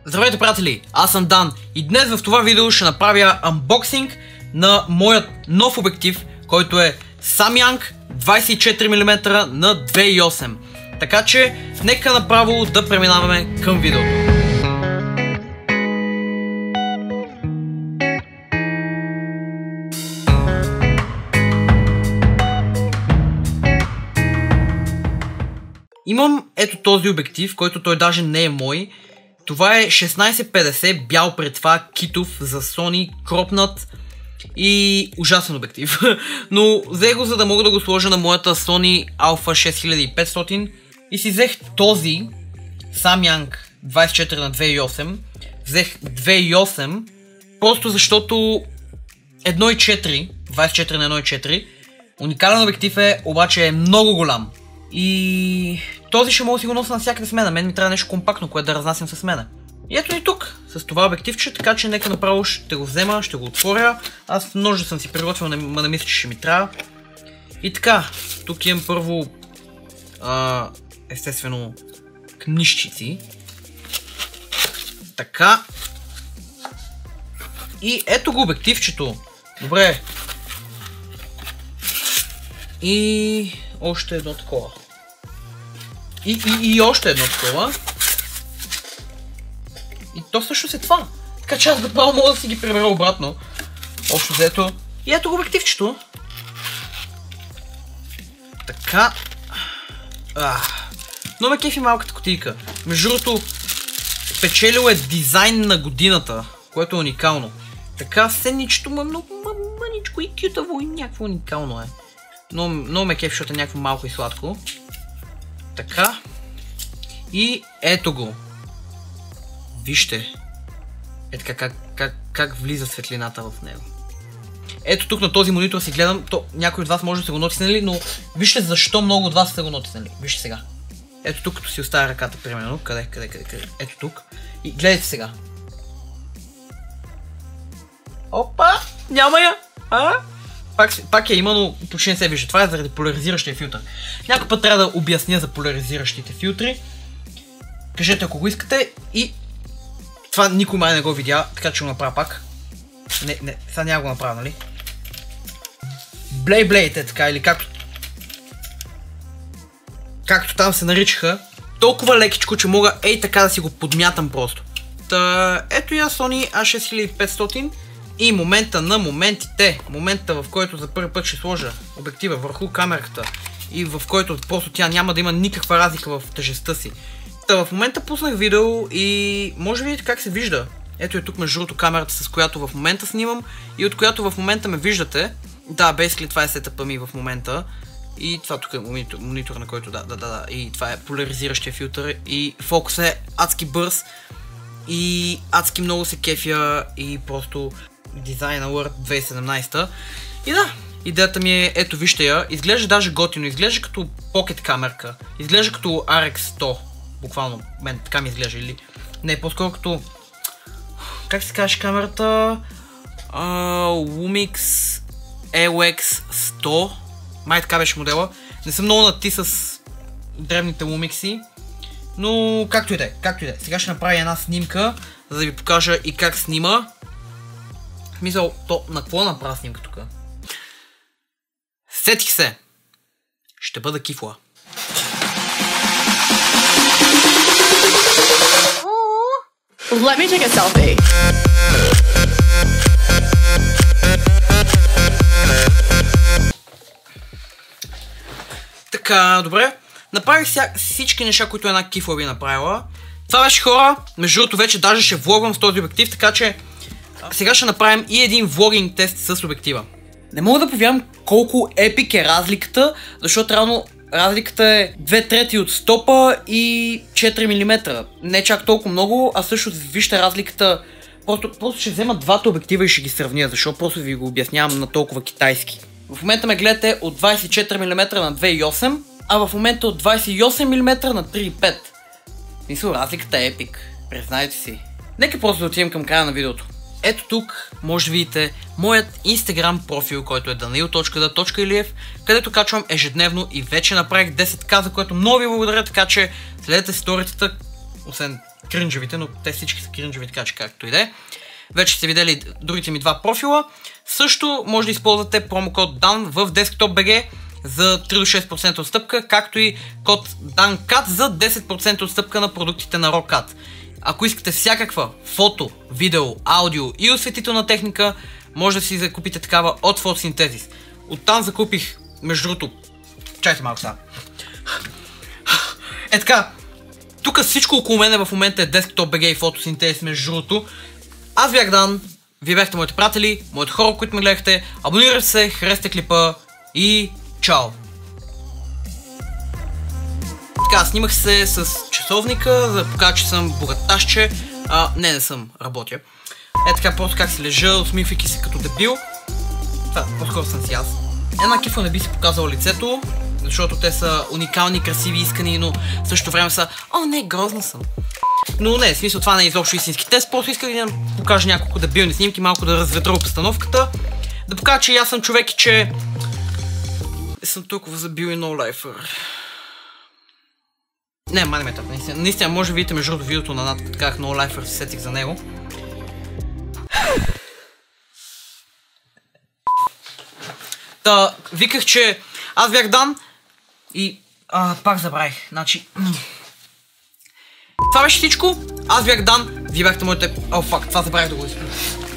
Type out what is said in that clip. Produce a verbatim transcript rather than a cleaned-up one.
Здравейте, приятели! Аз съм Дан и днес в това видео ще направя анбоксинг на моят нов обектив, който е Samyang двадесет и четири милиметра на две цяло и осем. Така че, нека направо да преминаваме към видеото. Имам ето този обектив, който той даже не е мой. Това е шестнадесет петдесет, бял пред това, китов, за Sony, кропнат и ужасен обектив. Но взех го, за да мога да го сложа на моята Sony Alpha шест хиляди и петстотин и си взех този Samyang двадесет и четири на две цяло и осем. Взех две цяло и осем, просто защото едно цяло и четири, двадесет и четири на едно цяло и четири, уникален обектив е, обаче е много голям. И този ще мога да си го нося навсякъде с мен. На мен ми трябва нещо компактно, което да разнасям с мен. И ето ни тук, с това обективче, така че нека направо ще го взема, ще го отворя. Аз ножа съм си приготвил, но не мисля, че ще ми трябва. И така, тук имам първо, а, естествено, книжчици. Така. И ето го обективчето. Добре. И още едно такова. И, и, и още едно такова. И то всъщност е това. Така че аз направо мога да си ги прибера обратно. Общо взето. И ето го обективчето. Така. Но ме кефи малката кутийка. Между другото, печелил е дизайн на годината, което е уникално. Така, сенничето му е много мъничко и кютаво и някакво уникално е. Но много ме кефи, защото е някакво малко и сладко. Така. И ето го. Вижте. Е така как, как, как влиза светлината в него. Ето тук на този монитор си гледам. То, някой от вас може да са го нотиснали, но вижте защо много от вас са го нотиснали. Вижте сега. Ето тук, като си оставя ръката, примерно. Къде, къде, къде, къде. Ето тук. И гледайте сега. Опа! Няма я! А? Пак, пак я има, но почти не се вижда. Това е заради поляризиращия филтър. Някой път трябва да обясня за поляризиращите филтри. Кажете, ако го искате. И това никой май не го видя, така че го направя пак. Не, не, сега няма го направя, нали? Blade е така, или както както там се наричаха. Толкова лекичко, че мога ей така да си го подмятам просто. Та, ето я Sony а шест хиляди и петстотин. И момента на моментите, момента в който за първи път ще сложа обектива върху камерата и в който просто тя няма да има никаква разлика в тежестта си. Та в момента пуснах видео и може да видите как се вижда. Ето е тук между другото камерата, с която в момента снимам и от която в момента ме виждате. Да, basically това е сетъпа ми в момента. И това тук е монитор, монитор на който да, да, да, да. И това е поляризиращия филтър и фокус е адски бърз. И адски много се кефя и просто Design Award две хиляди и седемнадесета. И да, идеята ми е, ето вижте я, изглежда даже готино, изглежда като покет камерка, изглежда като ар екс сто, буквално, мен така ми изглежда, или не, по-скоро като, как се казваш камерата, uh, Lumix ел екс сто, май така беше модела, не съм много нати с древните Lumix-и, но както и да е, както и да е, сега ще направя една снимка, за да ви покажа и как снима. Мисъл, то на какво направя снимка тук? Сетих се! Ще бъда кифла. Let me take a selfie. Така, добре. Направих ся... всички неща, които една кифла би направила. Това беше, хора. Между другото вече даже ще влогвам с този обектив, така че сега ще направим и един влогинг тест с обектива. Не мога да повярвам колко епик е разликата, защото реално разликата е две трети от стопа и четири милиметра. Не чак толкова много, а също вижте разликата. Просто, просто ще взема двата обектива и ще ги сравня, защото просто ви го обяснявам на толкова китайски. В момента ме гледате от двадесет и четири милиметра на две цяло и осем, а в момента от двадесет и осем милиметра на три цяло и пет. Мисля, разликата е епик. Признайте си. Нека просто да отидем към края на видеото. Ето тук може да видите моят Instagram профил, който е данаил точка да точка илиев, където качвам ежедневно и вече направих десет ка, за което много ви благодаря, така че следете сторитата освен кринжевите, но те всички са кринжеви, така че както и да е. Вече сте видели другите ми два профила. Също може да използвате промокод дан в DesktopBG за три до шест процента отстъпка, както и код данкат за десет процента отстъпка на продуктите на RAWCAT. Ако искате всякаква фото, видео, аудио и осветителна техника, може да си закупите такава от Photosynthesis. Оттам закупих, между другото, чайте малко сега. Е така, тук всичко около мене в момента е DesktopBG и Photosynthesis, между другото. Аз бях Дан, вие бяхте моите приятели, моите хора, които ме гледахте. Абонирайте се, харесайте клипа и чао! Така, снимах се с часовника, за да покажа, че съм богаташче. А, не, не съм, работя. Е така, просто как си лежа, усмихвайки се като дебил. Това, по-скоро съм си аз. Една кифа не би си показала лицето, защото те са уникални, красиви, искани, но в същото време са о, не, грозна съм. Но не, в смисъл това не е изобщо истински тест, просто исках да покажа няколко дебилни снимки, малко да разветра обстановката, да покажа, че аз съм човек и че не съм толкова забил и ноулайфър. Не, ма не ме тъп, наистина. Наистина, може да видите между другото видеото на Над, като казах ноулайфър, се сетих за него. Та, виках, че аз бях Дан и а, пак забравих, значи... Това беше всичко, аз бях Дан, вие бяхте моите... О, фак, това забравих да го изпълня.